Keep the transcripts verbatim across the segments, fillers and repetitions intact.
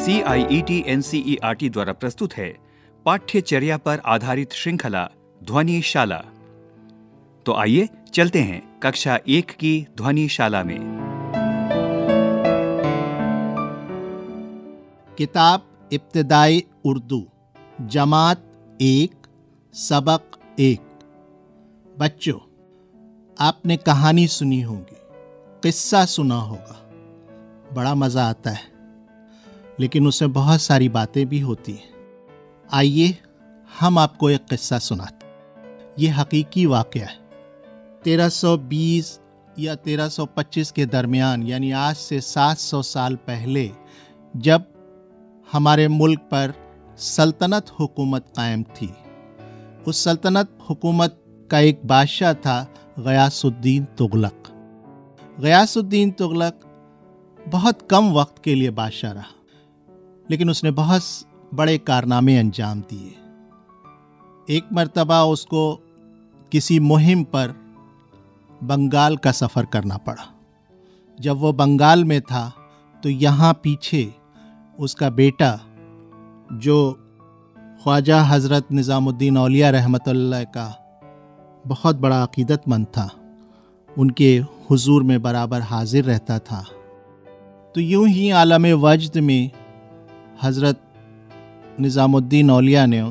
C I E T N C E R T द्वारा प्रस्तुत है पाठ्यचर्या पर आधारित श्रृंखला ध्वनिशाला। तो आइए चलते हैं कक्षा एक की ध्वनिशाला में। किताब इब्तिदाई उर्दू, जमात एक, सबक एक। बच्चों, आपने कहानी सुनी होगी, किस्सा सुना होगा, बड़ा मज़ा आता है, लेकिन उसमें बहुत सारी बातें भी होती हैं। आइए हम आपको एक किस्सा सुनाते हैं। ये हकीकी वाक़या है। तेरह सौ बीस या तेरह सौ पच्चीस के दरमियान, यानी आज से सात सौ साल पहले, जब हमारे मुल्क पर सल्तनत हुकूमत कायम थी। उस सल्तनत हुकूमत का एक बादशाह था गयासुद्दीन तुगलक। गयासुद्दीन तुगलक बहुत कम वक्त के लिए बादशाह रहा, लेकिन उसने बहुत बड़े कारनामे अंजाम दिए। एक मर्तबा उसको किसी मुहिम पर बंगाल का सफ़र करना पड़ा। जब वो बंगाल में था तो यहाँ पीछे उसका बेटा, जो ख्वाजा हज़रत निज़ामुद्दीन औलिया रहमतुल्लाह का बहुत बड़ा अक़ीदतमंद था, उनके हुजूर में बराबर हाजिर रहता था। तो यूं ही आलम वजद में हज़रत निज़ामुद्दीन औलिया ने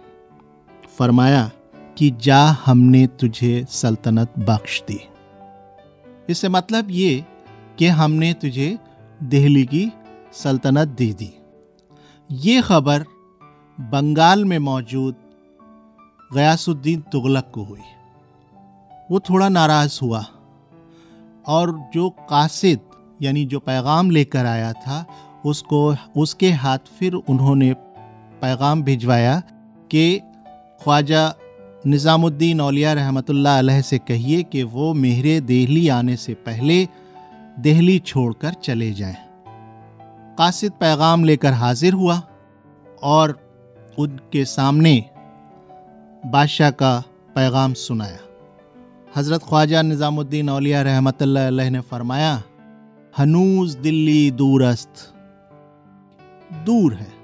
फरमाया कि जा, हमने तुझे सल्तनत बख्श दी। इससे मतलब ये कि हमने तुझे दिल्ली की सल्तनत दे दी। ये खबर बंगाल में मौजूद गयासुद्दीन तुगलक को हुई। वो थोड़ा नाराज़ हुआ और जो कासिद, यानी जो पैगाम लेकर आया था, उसको उसके हाथ फिर उन्होंने पैगाम भिजवाया कि ख्वाजा निज़ामुद्दीन औलिया रहमतुल्लाह अलैह से कहिए कि वो मेरे दिल्ली आने से पहले दिल्ली छोड़कर चले जाएं। कासिद पैगाम लेकर हाजिर हुआ और उनके सामने बादशाह का पैगाम सुनाया। हज़रत ख्वाजा निज़ामुद्दीन औलिया रहमतुल्लाह अलैह ने फरमाया, हनूज दिल्ली दूरस्त, दूर है।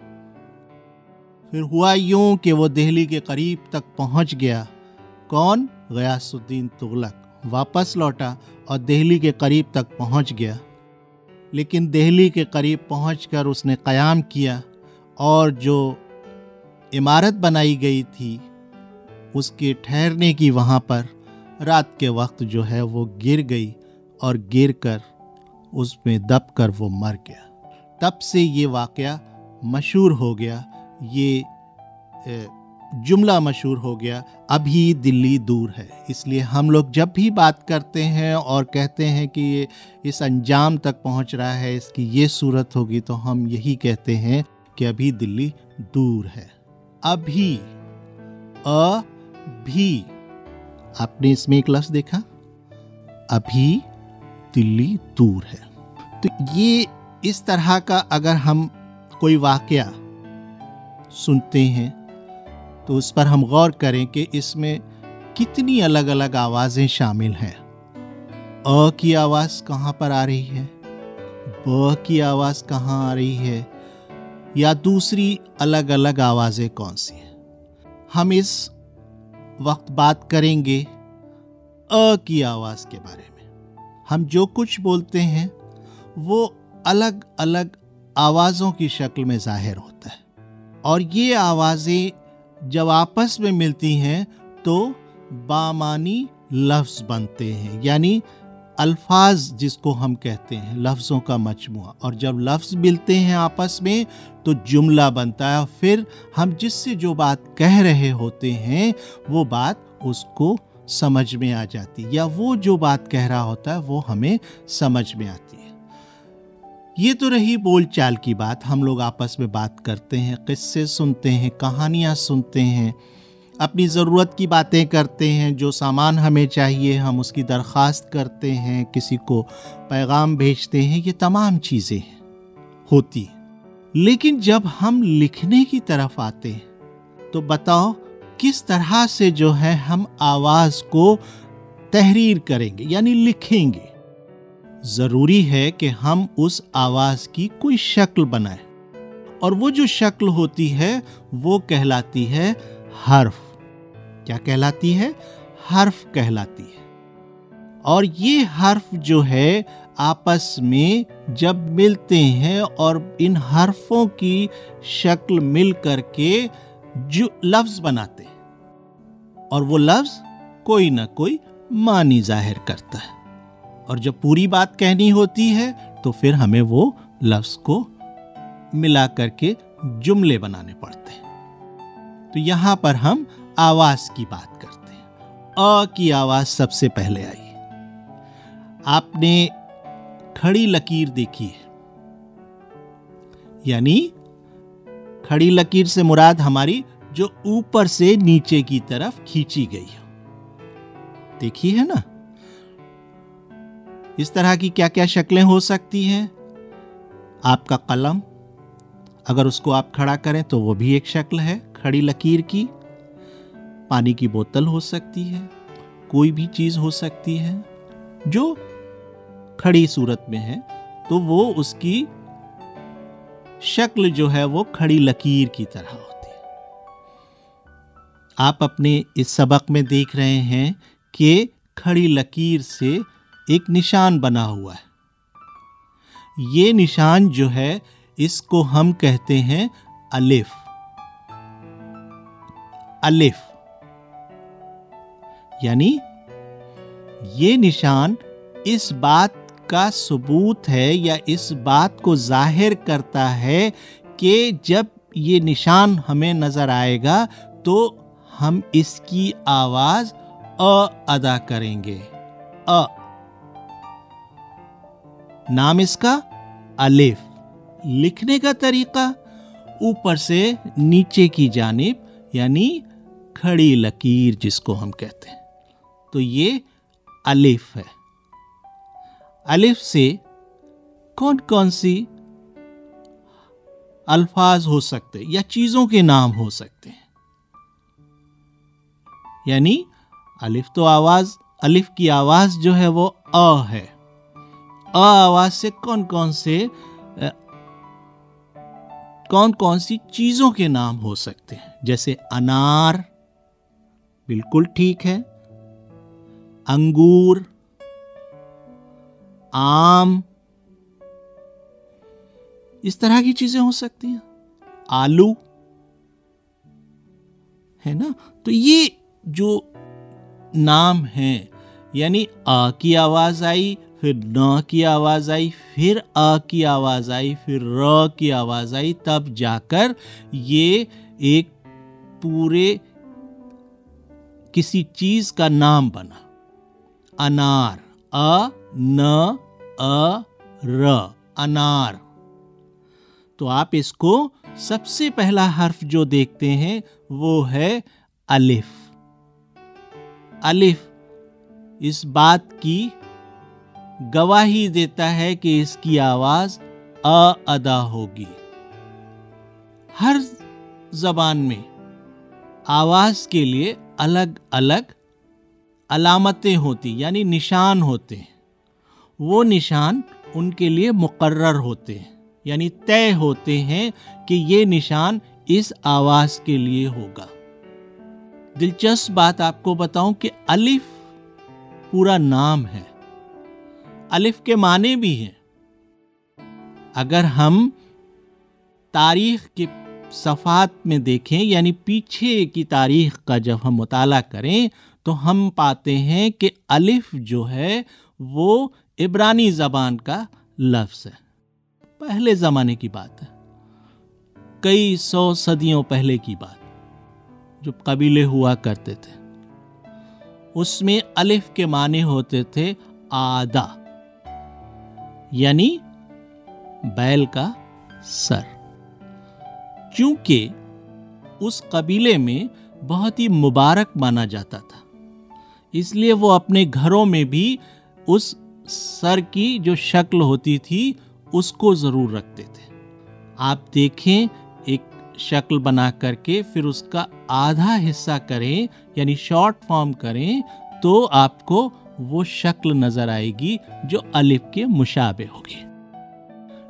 फिर हुआ यूं कि वो दिल्ली के करीब तक पहुंच गया। कौन? गयासुद्दीन तुगलक वापस लौटा और दिल्ली के करीब तक पहुंच गया। लेकिन दिल्ली के करीब पहुंचकर उसने क़याम किया और जो इमारत बनाई गई थी उसके ठहरने की, वहाँ पर रात के वक्त जो है वो गिर गई और गिर कर उसमें दब कर वो मर गया। तब से ये वाक़या मशहूर हो गया, ये जुमला मशहूर हो गया, अभी दिल्ली दूर है। इसलिए हम लोग जब भी बात करते हैं और कहते हैं कि ये इस अंजाम तक पहुंच रहा है, इसकी ये सूरत होगी, तो हम यही कहते हैं कि अभी दिल्ली दूर है। अभी, अभी, आपने इसमें एक लफ्ज़ देखा, अभी दिल्ली दूर है। तो ये इस तरह का अगर हम कोई वाक़या सुनते हैं तो उस पर हम गौर करें कि इसमें कितनी अलग अलग आवाज़ें शामिल हैं। अ की आवाज़ कहाँ पर आ रही है, ब की आवाज़ कहाँ आ रही है, या दूसरी अलग अलग आवाज़ें कौन सी हैं। हम इस वक्त बात करेंगे अ की आवाज़ के बारे में। हम जो कुछ बोलते हैं वो अलग अलग आवाज़ों की शक्ल में ज़ाहिर होता है, और ये आवाज़ें जब आपस में मिलती हैं तो बामानी लफ्ज़ बनते हैं, यानी अल्फाज जिसको हम कहते हैं, लफ्ज़ों का मजमुआ। और जब लफ्ज़ मिलते हैं आपस में तो जुमला बनता है। फिर हम जिससे जो बात कह रहे होते हैं वो बात उसको समझ में आ जाती है, या वो जो बात कह रहा होता है वो हमें समझ में आती है। ये तो रही बोलचाल की बात। हम लोग आपस में बात करते हैं, किस्से सुनते हैं, कहानियाँ सुनते हैं, अपनी ज़रूरत की बातें करते हैं, जो सामान हमें चाहिए हम उसकी दरख्वास्त करते हैं, किसी को पैगाम भेजते हैं, ये तमाम चीज़ें होती हैं। लेकिन जब हम लिखने की तरफ आते हैं तो बताओ किस तरह से जो है हम आवाज़ को तहरीर करेंगे, यानी लिखेंगे। ज़रूरी है कि हम उस आवाज़ की कोई शक्ल बनाएं। और वो जो शक्ल होती है वो कहलाती है हर्फ। क्या कहलाती है? हर्फ कहलाती है। और ये हर्फ जो है आपस में जब मिलते हैं और इन हर्फों की शक्ल मिल करके जो लफ्ज बनाते हैं, और वो लफ्ज कोई ना कोई मानी जाहिर करता है। और जब पूरी बात कहनी होती है तो फिर हमें वो लफ्ज को मिला करके जुमले बनाने पड़ते हैं। तो यहां पर हम आवाज की बात करते हैं। अ की आवाज सबसे पहले आई। आपने खड़ी लकीर देखी है, यानी खड़ी लकीर से मुराद हमारी जो ऊपर से नीचे की तरफ खींची गई है, देखी है ना। इस तरह की क्या क्या शक्लें हो सकती हैं? आपका कलम, अगर उसको आप खड़ा करें तो वो भी एक शक्ल है खड़ी लकीर की। पानी की बोतल हो सकती है, कोई भी चीज हो सकती है जो खड़ी सूरत में है, तो वो उसकी शक्ल जो है वो खड़ी लकीर की तरह होती है। आप अपने इस सबक में देख रहे हैं कि खड़ी लकीर से एक निशान बना हुआ है। ये निशान जो है इसको हम कहते हैं अलिफ। अलिफ यानी ये निशान इस बात का सबूत है या इस बात को जाहिर करता है कि जब ये निशान हमें नजर आएगा तो हम इसकी आवाज अ अदा करेंगे। अ नाम इसका अलिफ। लिखने का तरीका ऊपर से नीचे की जानिब, यानी खड़ी लकीर जिसको हम कहते हैं, तो ये अलिफ है। अलिफ से कौन कौन सी अल्फाज हो सकते या चीजों के नाम हो सकते हैं? यानी अलिफ तो आवाज, अलिफ की आवाज जो है वो अ है। अ आवाज से कौन कौन से कौन कौन सी चीजों के नाम हो सकते हैं? जैसे अनार, बिल्कुल ठीक है। अंगूर, आम, इस तरह की चीजें हो सकती हैं। आलू, है ना। तो ये जो नाम हैं, यानी आ की आवाज आई, फिर न की आवाज आई, फिर आ की आवाज आई, फिर र की आवाज आई, तब जाकर ये एक पूरे किसी चीज का नाम बना। अनार, अ न अ र, अनार। तो आप इसको सबसे पहला हर्फ जो देखते हैं वो है अलिफ। अलिफ इस बात की गवाही देता है कि इसकी आवाज अ अदा होगी। हर जबान में आवाज के लिए अलग अलग अलामतें होती, यानी निशान होते हैं। वो निशान उनके लिए मुकर्रर होते हैं, यानी तय होते हैं कि ये निशान इस आवाज के लिए होगा। दिलचस्प बात आपको बताऊं कि अलिफ पूरा नाम है। अलिफ के माने भी हैं। अगर हम तारीख के सफ़ात में देखें, यानी पीछे की तारीख का जब हम मुताला करें, तो हम पाते हैं कि अलिफ जो है वो इब्रानी ज़बान का लफ्ज़ है। पहले ज़माने की बात है, कई सौ सदियों पहले की बात। जो कबीले हुआ करते थे उसमें अलिफ के माने होते थे आदा, यानी बैल का सर। चूंकि उस कबीले में बहुत ही मुबारक माना जाता था, इसलिए वो अपने घरों में भी उस सर की जो शक्ल होती थी उसको जरूर रखते थे। आप देखें, एक शक्ल बना करके फिर उसका आधा हिस्सा करें, यानी शॉर्ट फॉर्म करें, तो आपको वो शक्ल नजर आएगी जो अलिफ के मुशाबे होगी।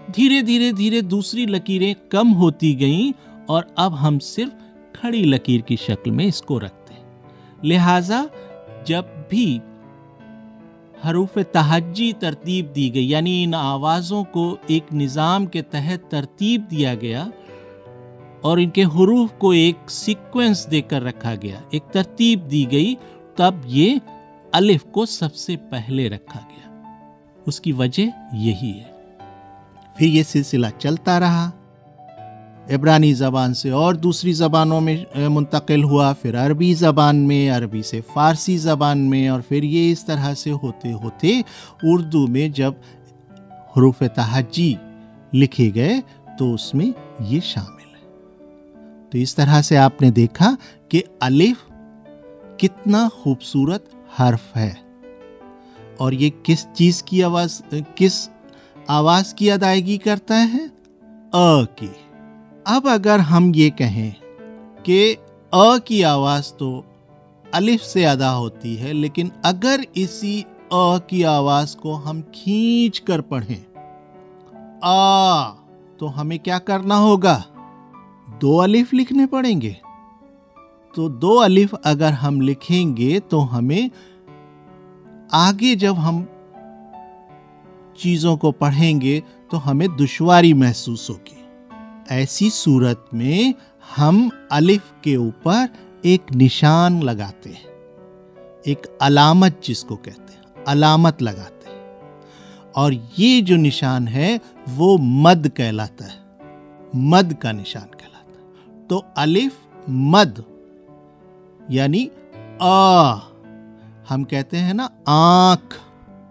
धीरे धीरे धीरे दूसरी लकीरें कम होती गईं और अब हम सिर्फ खड़ी लकीर की शक्ल में इसको रखते हैं। लिहाजा जब भी हरूफ तहज्जी तरतीब दी गई, यानी इन आवाज़ों को एक निज़ाम के तहत तरतीब दिया गया और इनके हुरूफ को एक सीक्वेंस देकर रखा गया, एक तरतीब दी गई, तब ये अलिफ को सबसे पहले रखा गया। उसकी वजह यही है। फिर ये सिलसिला चलता रहा, इब्रानी ज़बान से और दूसरी ज़बानों में मुंतकिल हुआ, फिर अरबी ज़बान में, अरबी से फ़ारसी ज़बान में, और फिर ये इस तरह से होते होते उर्दू में जब हुरूफ तहज्जी लिखे गए तो उसमें ये शामिल है। तो इस तरह से आपने देखा कि अलिफ कितना खूबसूरत हर्फ है और ये किस चीज़ की आवाज़ किस आवाज़ की अदायगी करता है? अ की। अब अगर हम ये कहें कि अ की आवाज़ तो अलिफ से अदा होती है, लेकिन अगर इसी अ की आवाज़ को हम खींच कर पढ़ें आ, तो हमें क्या करना होगा? दो अलिफ लिखने पड़ेंगे। तो दो अलिफ अगर हम लिखेंगे तो हमें आगे जब हम चीज़ों को पढ़ेंगे तो हमें दुश्वारी महसूस होगी। ऐसी सूरत में हम अलिफ के ऊपर एक निशान लगाते हैं, एक अलामत जिसको कहते हैं, अलामत लगाते हैं, और ये जो निशान है वो मद कहलाता है, मद का निशान कहलाता है। तो अलिफ मद यानी आ, हम कहते हैं ना आंख,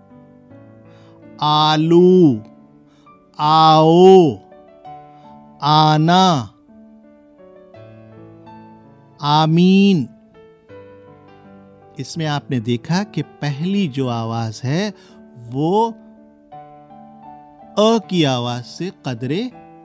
आलू, आओ, आना, आमीन। इसमें आपने देखा कि पहली जो आवाज है वो अ की आवाज से कदरे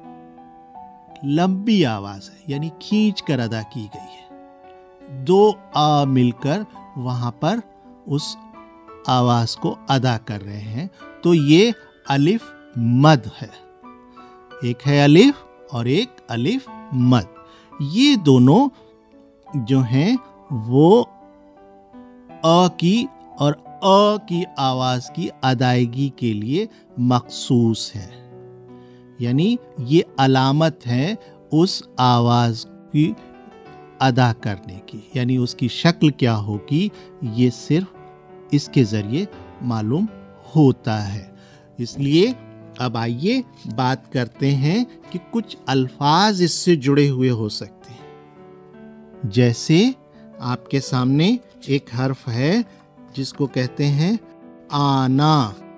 लंबी आवाज है, यानी खींच कर अदा की गई है। दो आ मिलकर वहां पर उस आवाज को अदा कर रहे हैं, तो ये अलिफ मद है। एक है अलिफ और एक अलिफ मद। ये दोनों जो हैं वो अ की और अ की आवाज की अदायगी के लिए मखसूस है, यानी ये अलामत है उस आवाज की अदा करने की, यानी उसकी शक्ल क्या होगी ये सिर्फ इसके जरिए मालूम होता है। इसलिए अब आइए बात करते हैं कि कुछ अल्फाज इससे जुड़े हुए हो सकते हैं। जैसे आपके सामने एक हर्फ है जिसको कहते हैं आना,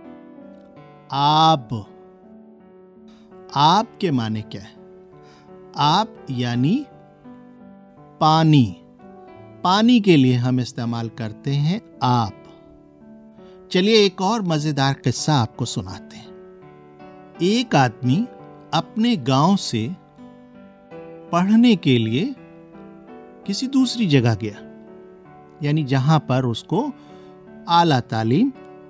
आब। आब के माने क्या है? आब यानी पानी। पानी के लिए हम इस्तेमाल करते हैं आप। चलिए एक और मजेदार किस्सा आपको सुनाते हैं। एक आदमी अपने गांव से पढ़ने के लिए किसी दूसरी जगह गया, यानी जहां पर उसको आला तालीम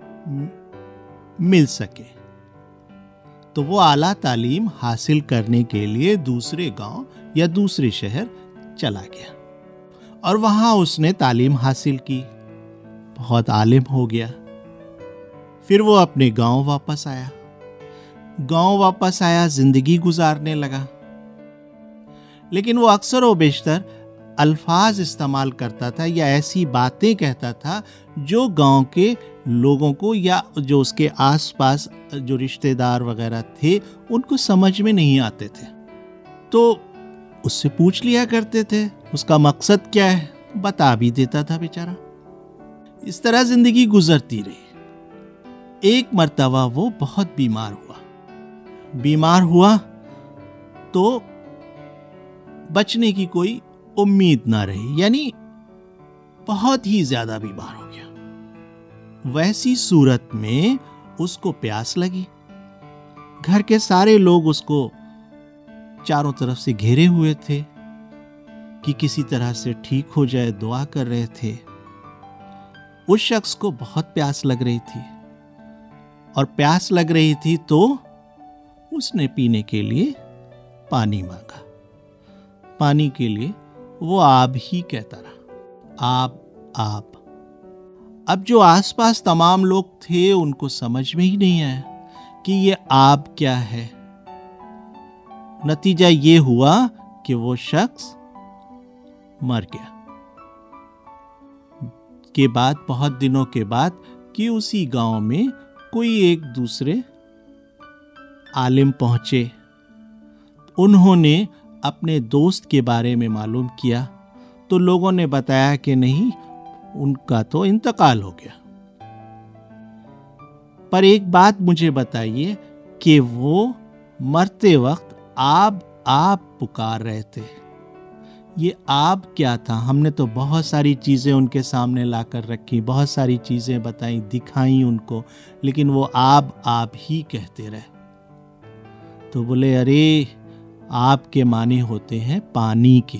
मिल सके। तो वो आला तालीम हासिल करने के लिए दूसरे गांव या दूसरे शहर चला गया और वहां उसने तालीम हासिल की, बहुत आलिम हो गया। फिर वो अपने गांव वापस आया। गांव वापस आया, जिंदगी गुजारने लगा, लेकिन वो अक्सर व बेशतर अल्फाज इस्तेमाल करता था या ऐसी बातें कहता था जो गांव के लोगों को या जो उसके आसपास जो रिश्तेदार वगैरह थे उनको समझ में नहीं आते थे। तो उससे पूछ लिया करते थे उसका मकसद क्या है, बता भी देता था बेचारा। इस तरह जिंदगी गुजरती रही। एक मर्तबा वो बहुत बीमार हुआ। बीमार हुआ तो बचने की कोई उम्मीद ना रही, यानी बहुत ही ज्यादा बीमार हो गया। वैसी सूरत में उसको प्यास लगी। घर के सारे लोग उसको चारों तरफ से घेरे हुए थे कि किसी तरह से ठीक हो जाए, दुआ कर रहे थे। उस शख्स को बहुत प्यास लग रही थी और प्यास लग रही थी तो उसने पीने के लिए पानी मांगा। पानी के लिए वो आब ही कहता रहा, आब आब। अब जो आसपास तमाम लोग थे उनको समझ में ही नहीं आया कि ये आब क्या है। नतीजा ये हुआ कि वो शख्स मर गया। के बाद बहुत दिनों के बाद कि उसी गांव में कोई एक दूसरे आलिम पहुंचे। उन्होंने अपने दोस्त के बारे में मालूम किया तो लोगों ने बताया कि नहीं, उनका तो इंतकाल हो गया। पर एक बात मुझे बताइए कि वो मरते वक्त आब आब पुकार रहे थे। ये आब क्या था? हमने तो बहुत सारी चीजें उनके सामने लाकर रखी, बहुत सारी चीजें बताई, दिखाई उनको, लेकिन वो आब आब ही कहते रहे। तो बोले, अरे आब के माने होते हैं पानी के।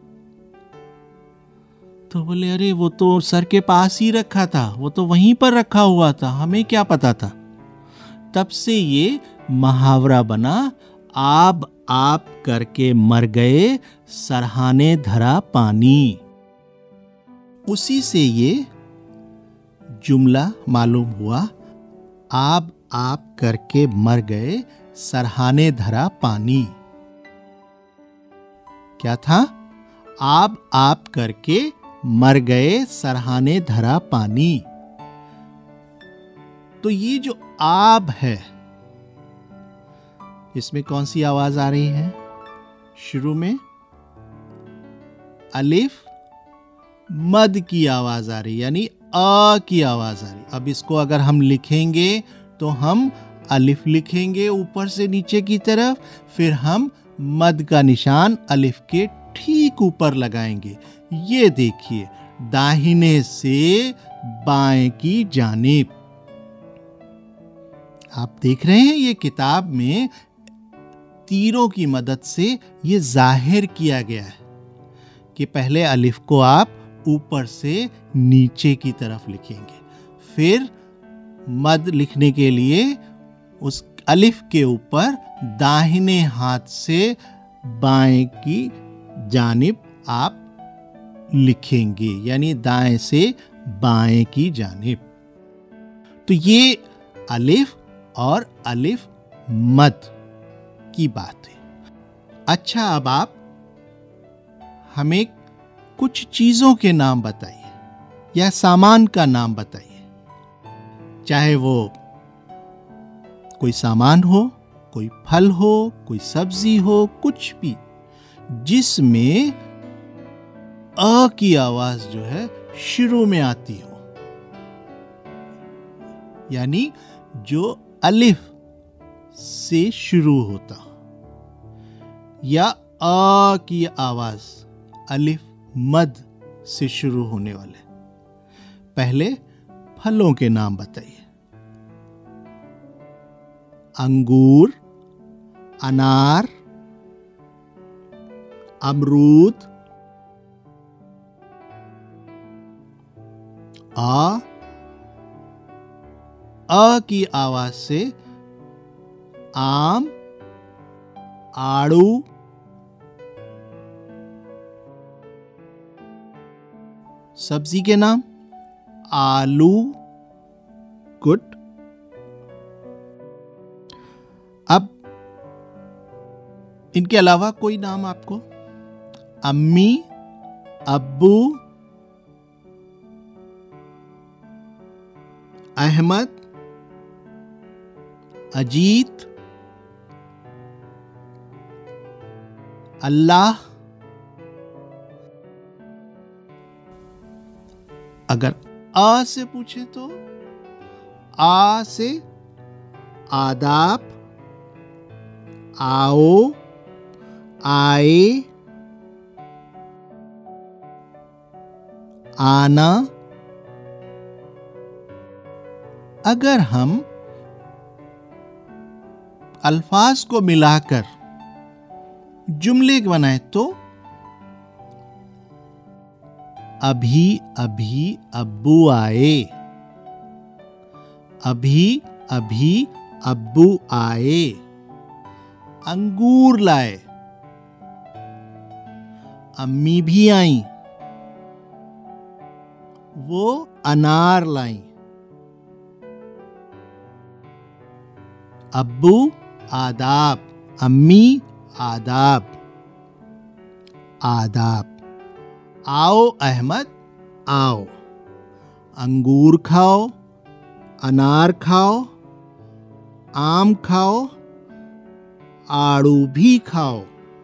तो बोले, अरे वो तो सर के पास ही रखा था, वो तो वहीं पर रखा हुआ था, हमें क्या पता था। तब से ये मुहावरा बना, आब आप करके मर गए सरहाने धरा पानी। उसी से ये जुमला मालूम हुआ, आब आप करके मर गए सरहाने धरा पानी। क्या था? आब आप करके मर गए सरहाने धरा पानी। तो ये जो आब है, इसमें कौन सी आवाज आ रही है? शुरू में अलिफ मद की आवाज आ रही, यानी अ की आवाज आ रही। अब इसको अगर हम लिखेंगे तो हम अलिफ लिखेंगे ऊपर से नीचे की तरफ, फिर हम मद का निशान अलिफ के ठीक ऊपर लगाएंगे। ये देखिए, दाहिने से बाएं की जानिब। आप देख रहे हैं ये किताब में तीरों की मदद से ये जाहिर किया गया है कि पहले अलिफ को आप ऊपर से नीचे की तरफ लिखेंगे, फिर मद लिखने के लिए उस अलिफ के ऊपर दाहिने हाथ से बाएं की जानिब आप लिखेंगे, यानी दाएं से बाएं की जानिब। तो ये अलिफ और अलिफ मद की बात है। अच्छा, अब आप हमें कुछ चीजों के नाम बताइए या सामान का नाम बताइए, चाहे वो कोई सामान हो, कोई फल हो, कोई सब्जी हो, कुछ भी जिसमें अ की आवाज जो है शुरू में आती हो, यानी जो अलिफ से शुरू होता हो, या अ की आवाज अलिफ मद से शुरू होने वाले। पहले फलों के नाम बताइए। अंगूर, अनार, अमरूद। आ अ की आवाज से आम, आड़ू, सब्जी के नाम आलू, गुड। अब इनके अलावा कोई नाम आपको? अम्मी, अब्बू, अहमद, अजीत, अल्लाह। अगर आ से पूछे तो आ से आदाब, आओ, आए, आना। अगर हम अल्फाज को मिलाकर जुमले बनाए तो अभी अभी अब्बू आए, अभी अभी अब्बू आए। अंगूर लाए। अम्मी भी आईं, वो अनार लाईं। अब्बू आदाब, अम्मी आदाब। आदाब। आओ अहमद, आओ। अंगूर खाओ, अनार खाओ, आम खाओ, आड़ू भी खाओ।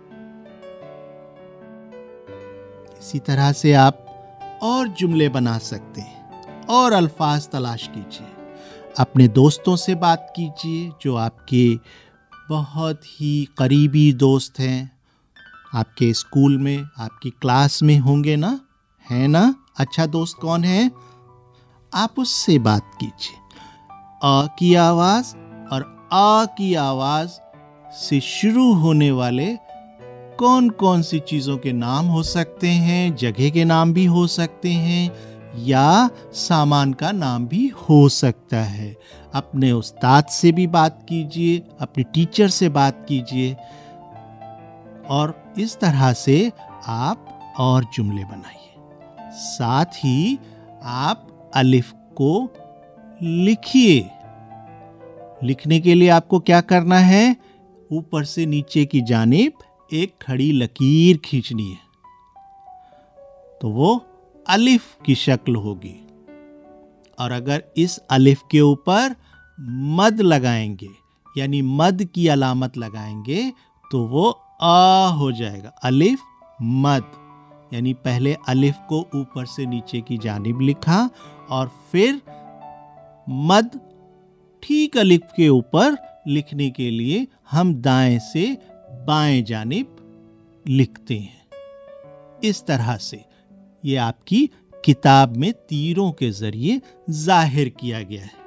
इसी तरह से आप और जुमले बना सकते हैं और अल्फाज तलाश कीजिए। अपने दोस्तों से बात कीजिए जो आपके बहुत ही करीबी दोस्त हैं, आपके स्कूल में, आपकी क्लास में होंगे ना, है ना? अच्छा दोस्त कौन है? आप उससे बात कीजिए। अ की आवाज और आ की आवाज से शुरू होने वाले कौन कौन सी चीजों के नाम हो सकते हैं? जगह के नाम भी हो सकते हैं या सामान का नाम भी हो सकता है। अपने उस्ताद से भी बात कीजिए, अपने टीचर से बात कीजिए और इस तरह से आप और जुमले बनाइए। साथ ही आप अलिफ को लिखिए। लिखने के लिए आपको क्या करना है? ऊपर से नीचे की जानिब एक खड़ी लकीर खींचनी है, तो वो अलिफ की शक्ल होगी। और अगर इस अलिफ के ऊपर मद लगाएंगे, यानी मद की अलामत लगाएंगे, तो वो आ हो जाएगा। अलिफ मद, यानी पहले अलिफ को ऊपर से नीचे की जानिब लिखा और फिर मद ठीक अलिफ के ऊपर लिखने के लिए हम दाएं से बाएं जानिब लिखते हैं। इस तरह से ये आपकी किताब में तीरों के जरिए जाहिर किया गया है।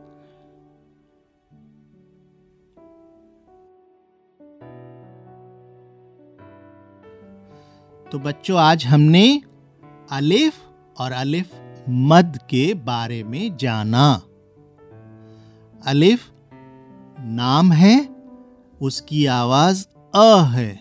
तो बच्चों, आज हमने अलिफ और अलिफ मद के बारे में जाना। अलिफ नाम है, उसकी आवाज अ है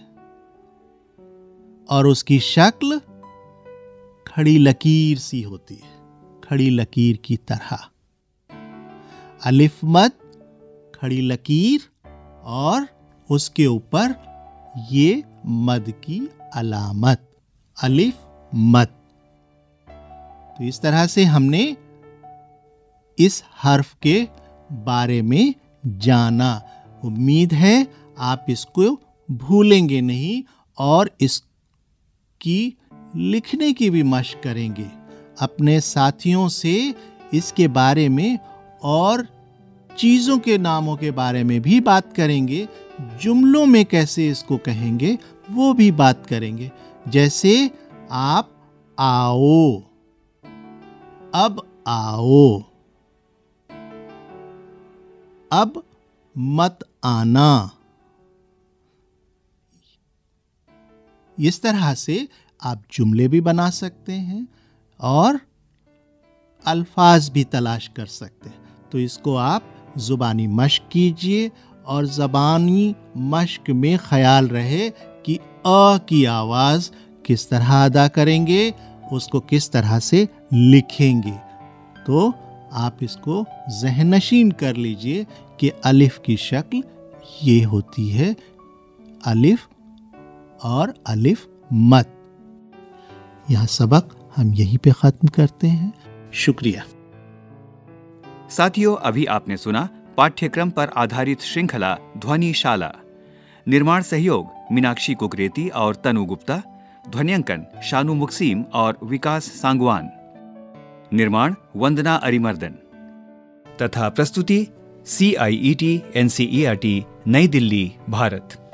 और उसकी शक्ल खड़ी लकीर सी होती है, खड़ी लकीर की तरह। अलिफ मद, खड़ी लकीर और उसके ऊपर ये मद की अलामत, अलिफ मद। तो इस तरह से हमने इस हर्फ के बारे में जाना। उम्मीद है आप इसको भूलेंगे नहीं और इसकी लिखने की भी मशक करेंगे। अपने साथियों से इसके बारे में और चीज़ों के नामों के बारे में भी बात करेंगे। जुमलों में कैसे इसको कहेंगे वो भी बात करेंगे। जैसे आप आओ, अब आओ, अब मत आना। इस तरह से आप जुमले भी बना सकते हैं और अल्फाज भी तलाश कर सकते हैं। तो इसको आप जुबानी मश्क कीजिए और ज़बानी मश्क में ख्याल रहे कि अ की आवाज़ किस तरह अदा करेंगे, उसको किस तरह से लिखेंगे। तो आप इसको ज़हनशीन कर लीजिए कि अलिफ की शक्ल ये होती है, अलिफ और अलिफ मद। यह सबक हम यहीं पे ख़त्म करते हैं। शुक्रिया। साथियों, अभी आपने सुना पाठ्यक्रम पर आधारित श्रृंखला ध्वनिशाला। निर्माण सहयोग मीनाक्षी कुकरेती और तनु गुप्ता। ध्वनियांकन शानू मुक्सीम और विकास सांगवान। निर्माण वंदना अरिमर्दन तथा प्रस्तुति C I E T N C E R T New Delhi, Bharat.